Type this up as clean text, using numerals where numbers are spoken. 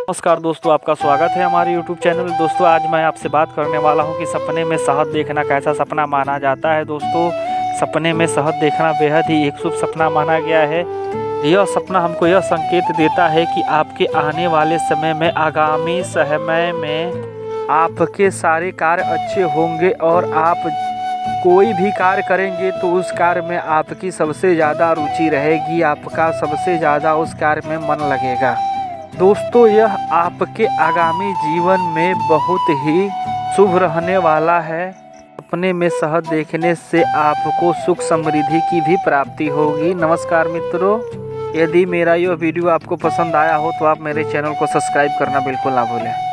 नमस्कार दोस्तों, आपका स्वागत है हमारे YouTube चैनल। दोस्तों आज मैं आपसे बात करने वाला हूं कि सपने में शहद देखना कैसा सपना माना जाता है। दोस्तों सपने में शहद देखना बेहद ही एक शुभ सपना माना गया है। यह सपना हमको यह संकेत देता है कि आपके आने वाले समय में आगामी समय में आपके सारे कार्य अच्छे होंगे और आप कोई भी कार्य करेंगे तो उस कार्य में आपकी सबसे ज़्यादा रुचि रहेगी, आपका सबसे ज़्यादा उस कार्य में मन लगेगा। दोस्तों यह आपके आगामी जीवन में बहुत ही शुभ रहने वाला है। सपने में शहद देखने से आपको सुख समृद्धि की भी प्राप्ति होगी। नमस्कार मित्रों, यदि मेरा यह वीडियो आपको पसंद आया हो तो आप मेरे चैनल को सब्सक्राइब करना बिल्कुल ना भूलें।